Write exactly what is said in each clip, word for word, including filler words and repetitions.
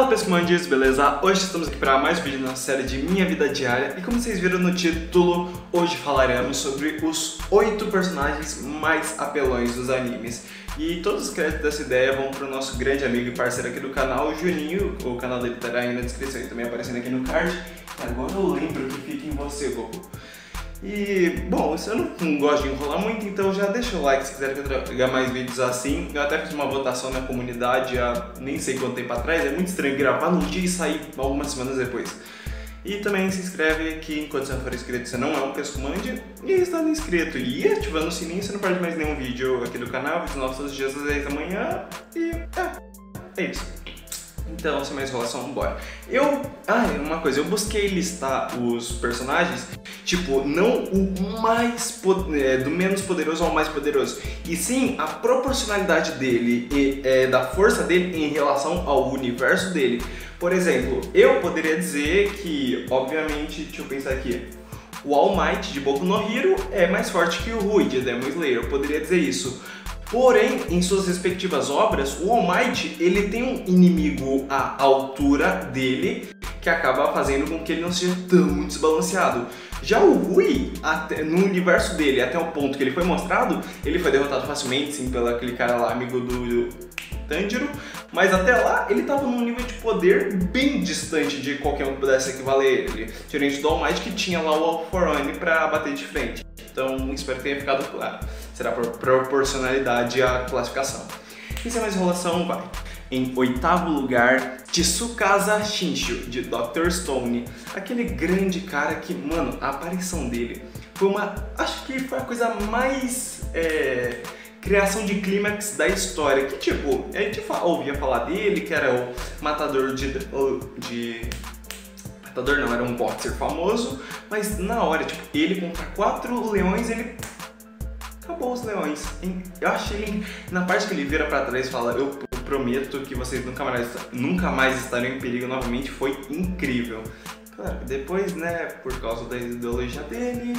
Fala pessoas, beleza? Hoje estamos aqui para mais um vídeo na série de Minha Vida Diária e como vocês viram no título, hoje falaremos sobre os oito personagens mais apelões dos animes. E todos os créditos dessa ideia vão para o nosso grande amigo e parceiro aqui do canal, o Juninho. O canal dele estará aí na descrição e também aparecendo aqui no card. Agora eu lembro que fica em você, Goku. E, bom, eu não, não gosto de enrolar muito, então já deixa o like se quiser que eu traga mais vídeos assim. Eu até fiz uma votação na comunidade há nem sei quanto tempo atrás, é muito estranho gravar num dia e sair algumas semanas depois. E também se inscreve aqui enquanto você não for inscrito, você não é um pescomande, e estando inscrito e ativando o sininho, você não perde mais nenhum vídeo aqui do canal, vídeos novos todos os dias às dez da manhã, e é, é isso. Então, sem mais enrolação, bora. Eu... Ah, uma coisa, eu busquei listar os personagens, tipo, não o mais... É, do menos poderoso ao mais poderoso, e sim a proporcionalidade dele e é, da força dele em relação ao universo dele. Por exemplo, eu poderia dizer que, obviamente, deixa eu pensar aqui, o All Might de Boku no Hero é mais forte que o Rui de Demon Slayer, eu poderia dizer isso. Porém, em suas respectivas obras, o All Might, ele tem um inimigo à altura dele, que acaba fazendo com que ele não seja tão desbalanceado. Já o Rui, até, no universo dele, até o ponto que ele foi mostrado, ele foi derrotado facilmente, sim, pelo aquele cara lá, amigo do Tanjiro, mas até lá ele estava num nível de poder bem distante de qualquer um que pudesse equivaler ele, diferente do All Might que tinha lá o All for One para bater de frente. Então espero que tenha ficado claro, será por proporcionalidade a classificação. E sem mais enrolação, vai. Em oitavo lugar, Tsukasa Shinshu, de doutor Stone, aquele grande cara que, mano, a aparição dele foi uma, acho que foi a coisa mais... É... criação de clímax da história, que tipo, a gente ouvia falar dele, que era o matador de, de... matador não, era um boxer famoso, mas na hora, tipo, ele contra quatro leões, ele acabou os leões. Eu achei ele, na parte que ele vira pra trás e fala, eu prometo que vocês nunca mais, nunca mais estarão em perigo novamente, foi incrível. Claro, depois, né, por causa da ideologia dele...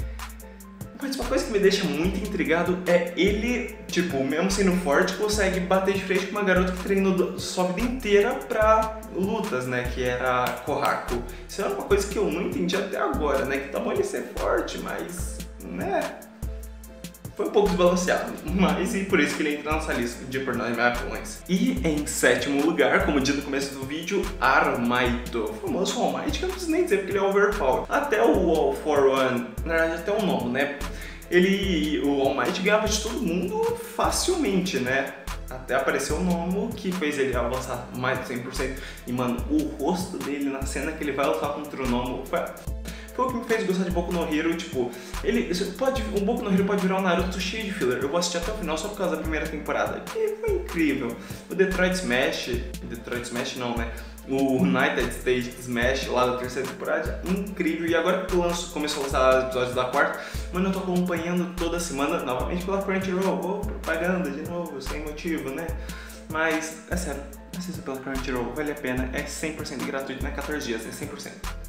Mas uma coisa que me deixa muito intrigado é ele, tipo, mesmo sendo forte, consegue bater de frente com uma garota que treinou sua vida inteira pra lutas, né, que era a Kohaku. Isso é uma coisa que eu não entendi até agora, né, que tá bom ele ser forte, mas, né, foi um pouco desbalanceado, mas e por isso que ele entra nessa lista de personagens apelões. E em sétimo lugar, como dito no começo do vídeo, Armaito, o famoso All Might, que eu não preciso nem dizer porque ele é overpowered. Até o All for One, na verdade até o nome, né, ele, o All Might ganhava de todo mundo facilmente, né, até apareceu o Nomo, que fez ele avançar mais de cem por cento. E mano, o rosto dele na cena que ele vai lutar contra o Nomo foi... Foi o que me fez gostar de Boku no Hero, tipo, ele pode, um Boku no Hero pode virar um Naruto cheio de filler. Eu vou assistir até o final só por causa da primeira temporada, que foi incrível. O Detroit Smash, Detroit Smash não, né? O United States Smash lá da terceira temporada, incrível. E agora que lanço, começou a lançar os episódios da quarta, mano, eu tô acompanhando toda semana, novamente pela Crunchyroll. Oh, propaganda de novo, sem motivo, né? Mas, é sério, assista pela Crunchyroll, vale a pena, é cem por cento gratuito, não é quatorze dias, é cem por cento.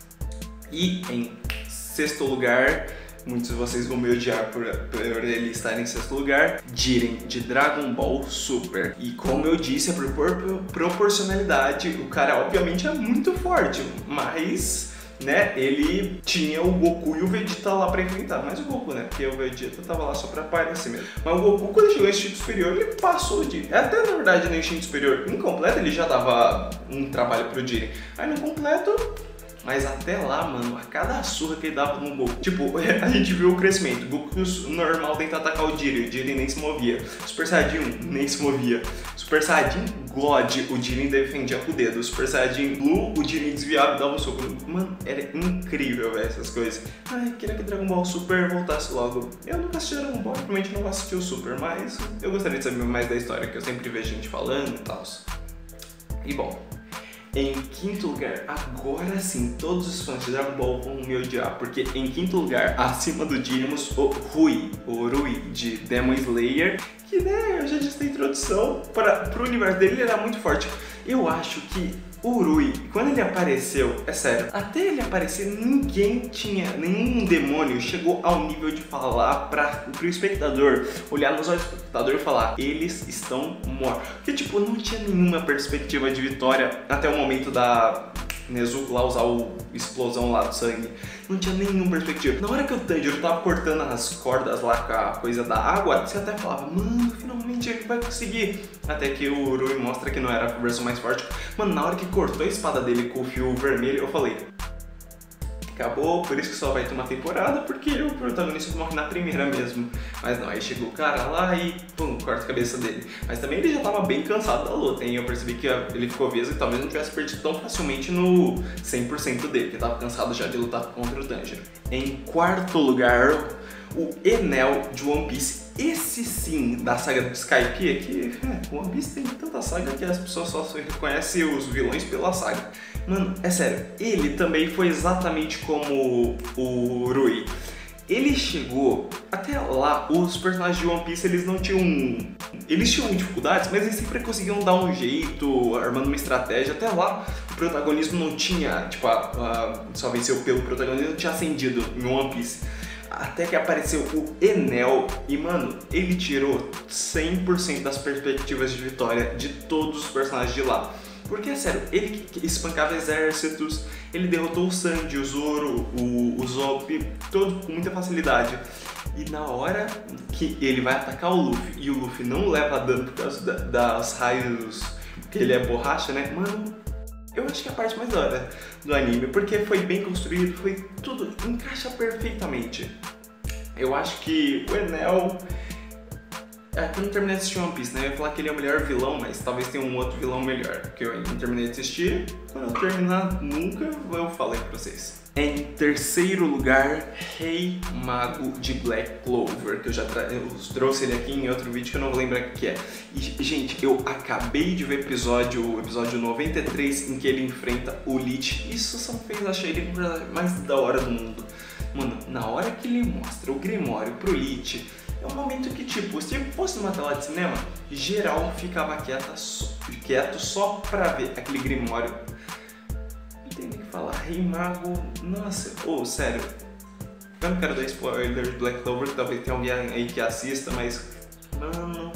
E em sexto lugar, muitos de vocês vão me odiar por, por ele estar em sexto lugar, Jiren, de Dragon Ball Super. E como eu disse, é por, por proporcionalidade, o cara obviamente é muito forte, mas, né, ele tinha o Goku e o Vegeta lá pra enfrentar. Mas o Goku, né, porque o Vegeta tava lá só pra aparecer mesmo. Mas o Goku, quando chegou em instinto superior, ele passou de... Até, na verdade, no instinto superior incompleto, ele já dava um trabalho pro Jiren. Aí no completo... Mas até lá, mano, a cada surra que ele dava no Goku, tipo, a gente viu o crescimento. O Goku normal tenta atacar o Jiren, o Jiren nem se movia. Super Saiyajin nem se movia. Super Saiyajin God, o Jiren defendia com o dedo. Super Saiyajin Blue, o Jiren desviava e dava um soco. Mano, era incrível, velho, essas coisas. Ai, queria que Dragon Ball Super voltasse logo. Eu nunca assisti Dragon Ball, provavelmente não vou assistir o Super, mas eu gostaria de saber mais da história, que eu sempre vejo gente falando e tal. E bom... Em quinto lugar, agora sim, todos os fãs de Dragon Ball vão me odiar, porque em quinto lugar, acima do Diremos, o Rui, o Rui de Demon Slayer, que, né, eu já disse na introdução, para o universo dele ele era muito forte. Eu acho que o Rui, quando ele apareceu, é sério, até ele aparecer ninguém tinha, nenhum demônio chegou ao nível de falar para pro espectador, olhar nos olhos do espectador e falar, eles estão mortos. Porque tipo, não tinha nenhuma perspectiva de vitória até o momento da Nezuko lá usar o explosão lá do sangue. Não tinha nenhuma perspectiva. Na hora que o Tanjiro tava cortando as cordas lá com a coisa da água, você até falava, mano, finalmente ele vai conseguir. Até que o Rui mostra que não era a versão mais forte. Mano, na hora que cortou a espada dele com o fio vermelho, eu falei, acabou, por isso que só vai ter uma temporada, porque o protagonista morre na primeira mesmo. Mas não, aí chegou o cara lá e pum, corta a cabeça dele. Mas também ele já tava bem cansado da luta, hein? Eu percebi que ele ficou obeso e talvez não tivesse perdido tão facilmente no cem por cento dele, porque tava cansado já de lutar contra o Tanjiro. Em quarto lugar, o Enel de One Piece. Esse sim, da saga do Skypiea, que é, One Piece tem tanta saga que as pessoas só reconhecem os vilões pela saga. Mano, é sério, ele também foi exatamente como o Rui. Ele chegou, até lá, os personagens de One Piece, eles não tinham... Eles tinham dificuldades, mas eles sempre conseguiam dar um jeito, armando uma estratégia. Até lá, o protagonismo não tinha, tipo, a, a, só venceu pelo protagonismo, não tinha acendido em One Piece. Até que apareceu o Enel e, mano, ele tirou cem por cento das perspectivas de vitória de todos os personagens de lá. Porque, é sério, ele espancava exércitos, ele derrotou o Sanji, o Zoro, o, o Zop, todo com muita facilidade. E na hora que ele vai atacar o Luffy e o Luffy não leva dano por causa da, das raios, porque ele é borracha, né? Mano, eu acho que é a parte mais da hora do anime, porque foi bem construído, foi tudo, encaixa perfeitamente. Eu acho que o Enel... É, eu não terminei de assistir One Piece, né? Eu ia falar que ele é o melhor vilão, mas talvez tenha um outro vilão melhor, porque eu ainda não terminei de assistir. Quando eu terminar, nunca eu falei pra vocês. Em terceiro lugar, Rei Mago de Black Clover, que eu já eu trouxe ele aqui em outro vídeo que eu não vou lembrar o que é. E, gente, eu acabei de ver o episódio, episódio noventa e três, em que ele enfrenta o Lich. Isso só fez, achei ele mais da hora do mundo. Mano, na hora que ele mostra o Grimório pro Lich, é um momento que, tipo, se fosse numa tela de cinema, geral ficava quieta, quieto só pra ver aquele Grimório. Não tem nem que falar, Rei Mago, nossa, ô, oh, sério. Eu não quero dar spoiler de Black Clover, que talvez tenha alguém aí que assista, mas, mano,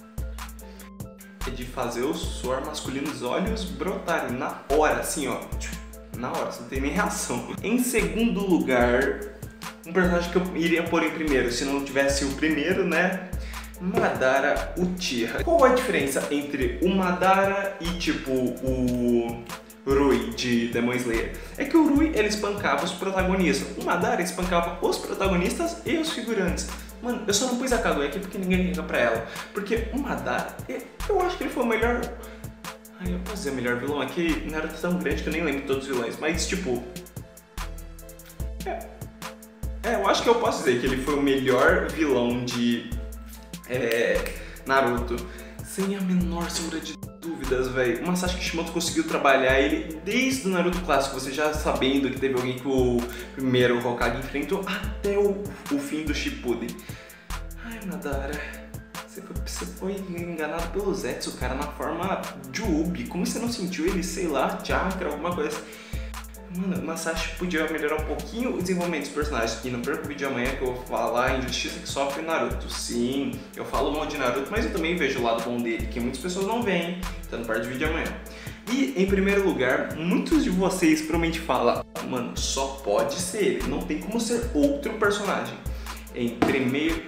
é de fazer o suor masculino dos olhos brotarem na hora, assim, ó, na hora, você não tem nem reação. Em segundo lugar, um personagem que eu iria pôr em primeiro, se não tivesse o primeiro, né? Madara Uchiha. Qual a diferença entre o Madara e, tipo, o Rui de Demon Slayer? É que o Rui, ele espancava os protagonistas. O Madara espancava os protagonistas e os figurantes. Mano, eu só não pus a Kaguya aqui porque ninguém liga pra ela. Porque o Madara, eu acho que ele foi o melhor... Ai, eu posso dizer o melhor vilão aqui? Naruto é tão grande que eu nem lembro de todos os vilões. Mas, tipo... É... É, eu acho que eu posso dizer que ele foi o melhor vilão de é, Naruto, sem a menor sombra de dúvidas, velho. O Masashi Kishimoto conseguiu trabalhar ele desde o Naruto clássico, você já sabendo que teve alguém que o primeiro Hokage enfrentou, até o, o fim do Shippuden. Ai, Madara, você foi, você foi enganado pelo Zetsu, cara, na forma de Ubi. Como você não sentiu ele, sei lá, chakra, alguma coisa assim? Mano, o Masashi podia melhorar um pouquinho o desenvolvimento dos personagens. E não perca o vídeo amanhã que eu vou falar a injustiça que sofre Naruto. Sim, eu falo mal de Naruto, mas eu também vejo o lado bom dele, que muitas pessoas não veem. Então não perde o vídeo amanhã. E, em primeiro lugar, muitos de vocês provavelmente falam, mano, só pode ser ele, não tem como ser outro personagem. Em primeiro...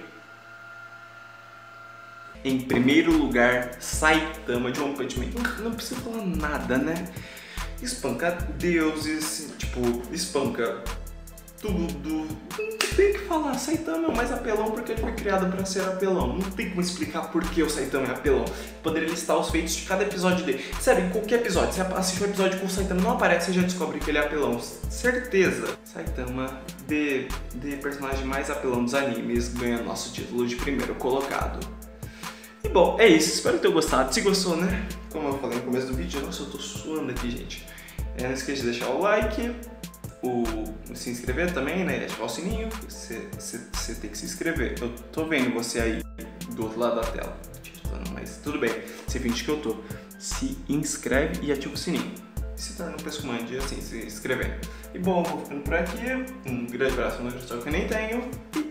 Em primeiro lugar, Saitama de One Punch Man. Não, não precisa falar nada, né? Espanca deuses, tipo, espanca tudo. Não tem que falar, Saitama é o mais apelão porque ele foi criado pra ser apelão. Não tem como explicar por que o Saitama é apelão. Poderia listar os feitos de cada episódio dele. Sério, em qualquer episódio, você assiste um episódio com o Saitama, não aparece, você já descobre que ele é apelão. Certeza. Saitama, de, de personagem mais apelão dos animes, ganha nosso título de primeiro colocado. E bom, é isso, espero ter gostado. Se gostou, né? Como eu falei no começo do vídeo, nossa, eu tô suando aqui, gente. É, não esqueça de deixar o like, o se inscrever também, né? Ativar o sininho, você, você, você tem que se inscrever. Eu tô vendo você aí do outro lado da tela, mas tudo bem, você finge que eu tô. Se inscreve e ativa o sininho. se torna um pescomande assim, se inscrevendo. E bom, vou ficando por aqui. Um grande abraço no que eu nem tenho.